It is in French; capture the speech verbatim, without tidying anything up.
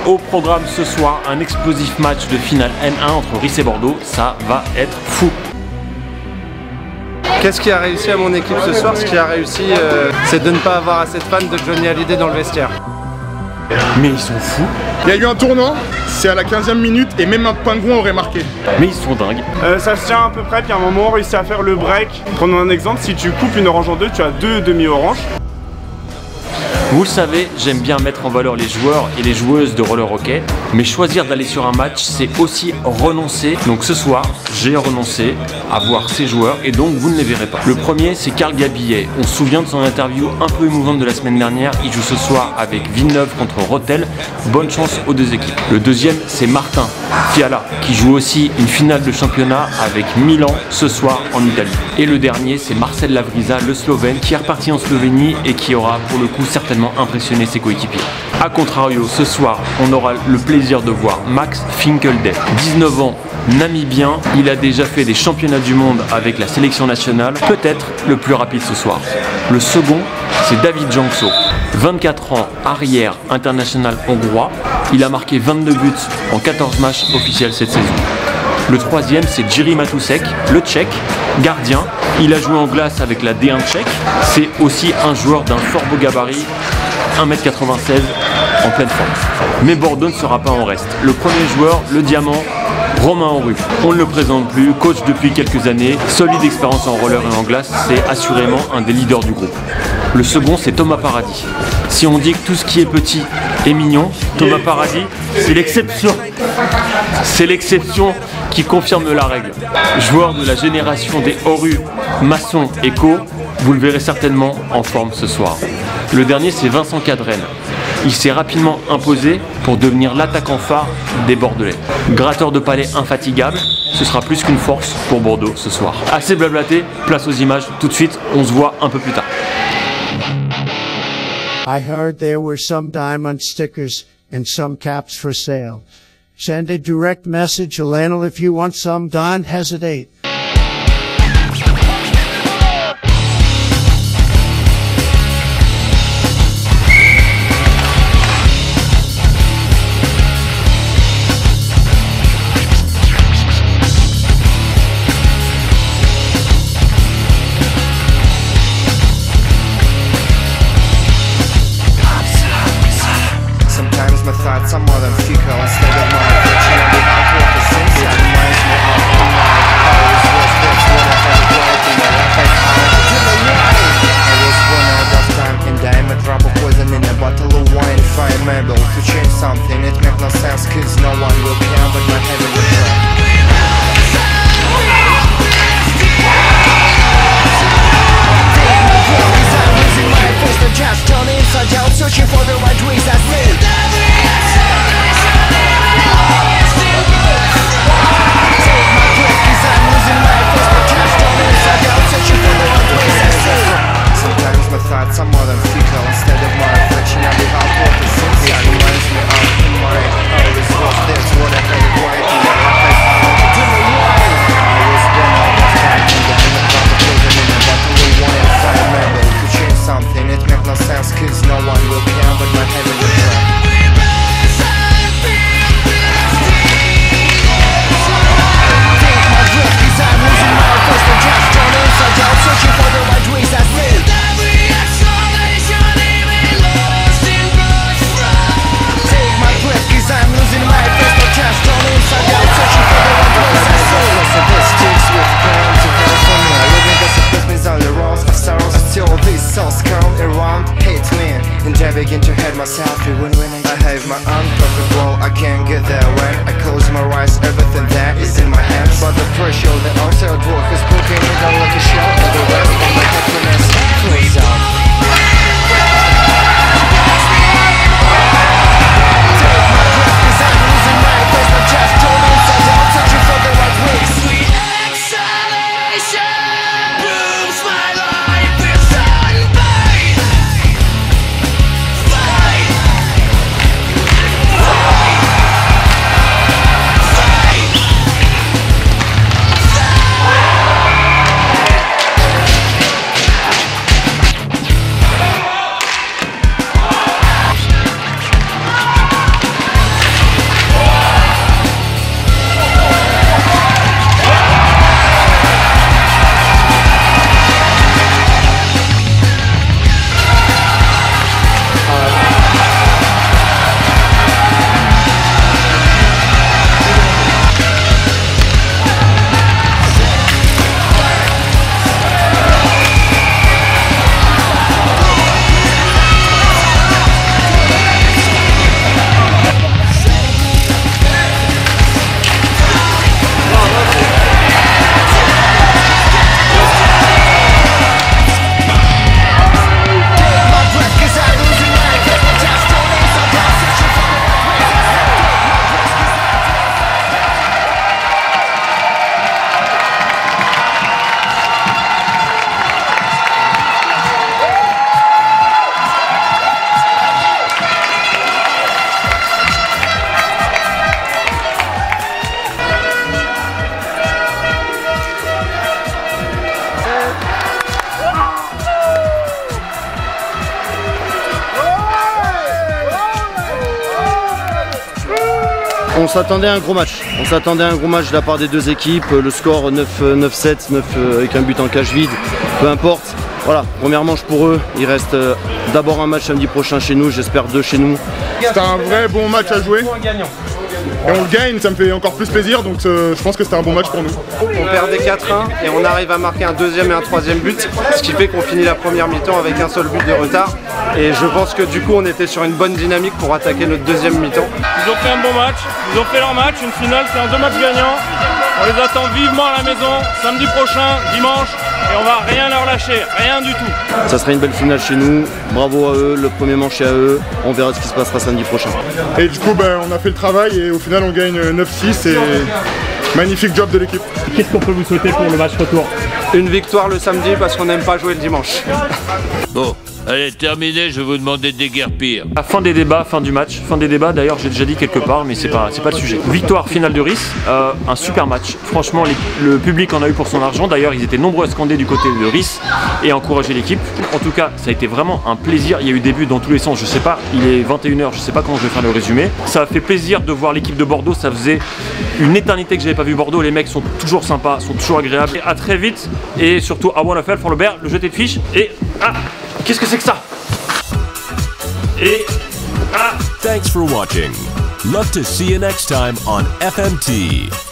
Au programme ce soir, un explosif match de finale N un entre Rice et Bordeaux. Ça va être fou. Qu'est-ce qui a réussi à mon équipe ce soir? Ce qui a réussi, euh, c'est de ne pas avoir assez de fans de Johnny Hallyday dans le vestiaire. Mais ils sont fous. Il y a eu un tournant, c'est à la quinzième minute et même un pingouin aurait marqué. Mais ils sont dingues. Euh, ça se tient à peu près, puis à un moment on réussit à faire le break. Prenons un exemple, si tu coupes une orange en deux, tu as deux demi-oranges. Vous le savez, j'aime bien mettre en valeur les joueurs et les joueuses de roller hockey, mais choisir d'aller sur un match, c'est aussi renoncer. Donc ce soir, j'ai renoncé à voir ces joueurs et donc vous ne les verrez pas. Le premier, c'est Carl Gabillet. On se souvient de son interview un peu émouvante de la semaine dernière. Il joue ce soir avec Villeneuve contre Rethel. Bonne chance aux deux équipes. Le deuxième, c'est Martin Fiala, qui joue aussi une finale de championnat avec Milan ce soir en Italie. Et le dernier, c'est Marcel Lavriza, le Slovène, qui est reparti en Slovénie et qui aura pour le coup certainement impressionner ses coéquipiers. A contrario, ce soir, on aura le plaisir de voir Max Finkelday. dix-neuf ans, namibien, il a déjà fait des championnats du monde avec la sélection nationale, peut-être le plus rapide ce soir. Le second, c'est David Jankso, vingt-quatre ans, arrière international hongrois. Il a marqué vingt-deux buts en quatorze matchs officiels cette saison. Le troisième, c'est Jiří Matusek, le Tchèque, gardien. Il a joué en glace avec la D un tchèque. C'est aussi un joueur d'un fort beau gabarit, un mètre quatre-vingt-seize, en pleine forme. Mais Bordeaux ne sera pas en reste. Le premier joueur, le diamant, Romain Henru. On ne le présente plus, coach depuis quelques années, solide expérience en roller et en glace, c'est assurément un des leaders du groupe. Le second, c'est Thomas Paradis. Si on dit que tout ce qui est petit est mignon, Thomas Paradis, c'est l'exception. C'est l'exception qui confirme la règle. Joueur de la génération des Henru, Masson et Co, vous le verrez certainement en forme ce soir. Le dernier, c'est Vincent Cadrenne. Il s'est rapidement imposé pour devenir l'attaquant phare des Bordelais. Gratteur de palais infatigable, ce sera plus qu'une force pour Bordeaux ce soir. Assez blablaté, place aux images tout de suite, on se voit un peu plus tard. I heard there were some diamond stickers and some caps for sale. Send a direct message to Lionel if you want some. Don't hesitate. Sometimes my thoughts are more than fickle. Instead of my affection, I began to the sense. It reminds me of the night. I was lost, that's what I had brought in my life. I I was born out of time and I'm a drop of poison in a bottle of wine. If I am able to change something, it makes no sense, cause no one will care but my heaven will try. Just turn inside out, searching for the right ways I see. Take my breath, cause I'm losing my face. But just turn inside out, searching for the right ways I see. Sometimes my thoughts are more than fickle. Instead of my reflection, I behold what is sincere. It reminds me of the mind. I always lost, that's what I had right in my life. I found it in the way. I was born out of time and I'm a drop of poison in a bottle of wine. If I'm able to change something, it makes no sense, cause no one will care but my heaven will try. Take my breath, cause I'm losing my face. But just turn inside out, searching for the right ways I see. Take my breath, cause I'm losing my face. But just turn inside out, searching for the right ways I see. So this sticks with pain to hell for me. Living as a Christmas on the roads of sorrows. Still these souls come around, hate me. And I begin to hate myself even when I, I have my own perfect world. I can't get there when I close my eyes. Everything that is in my hands. But the pressure, the outside world is broken. It all like a shell. And the rest of my happiness flows out. Take my breath, cause I'm losing my face. But just turn inside out, searching for the right ways. Sweet exhalation proves my life is unpaid. Fade. Fade. Fade. On s'attendait à un gros match. On s'attendait à un gros match de la part des deux équipes. Le score neuf sept, neuf avec un but en cage vide, peu importe. Voilà, première manche pour eux. Il reste euh, d'abord un match samedi prochain chez nous, j'espère deux chez nous. C'était un vrai bon match à jouer. Et on le gagne, ça me fait encore plus plaisir, donc euh, je pense que c'était un bon match pour nous. On perdait quatre un et on arrive à marquer un deuxième et un troisième but, ce qui fait qu'on finit la première mi-temps avec un seul but de retard. Et je pense que du coup on était sur une bonne dynamique pour attaquer notre deuxième mi-temps. Ils ont fait un bon match, ils ont fait leur match, une finale, c'est un deux matchs gagnants. On les attend vivement à la maison, samedi prochain, dimanche, et on va rien leur lâcher, rien du tout. Ça sera une belle finale chez nous, bravo à eux, le premier manche est à eux, on verra ce qui se passera samedi prochain. Et du coup ben, on a fait le travail et au final on gagne neuf six et magnifique job de l'équipe. Qu'est-ce qu'on peut vous souhaiter pour le match retour? Une victoire le samedi parce qu'on n'aime pas jouer le dimanche. Bon. Allez, terminé, je vais vous demander de déguerpir. Fin des débats, fin du match. Fin des débats, d'ailleurs, j'ai déjà dit quelque part, mais c'est pas, c'est pas le sujet. Victoire finale de Riss, euh, un super match. Franchement, les, le public en a eu pour son argent. D'ailleurs, ils étaient nombreux à scander du côté de Riss et à encourager l'équipe. En tout cas, ça a été vraiment un plaisir. Il y a eu des buts dans tous les sens, je sais pas. Il est vingt et une heures, je sais pas comment je vais faire le résumé. Ça a fait plaisir de voir l'équipe de Bordeaux. Ça faisait une éternité que j'avais pas vu Bordeaux. Les mecs sont toujours sympas, sont toujours agréables. Et à très vite. Et surtout, à one F L, Fort-le-Bert, le jeté de fiche. Et ah, qu'est-ce que c'est que ça? Et ah. Thanks for watching. Love to see you next time on F M T.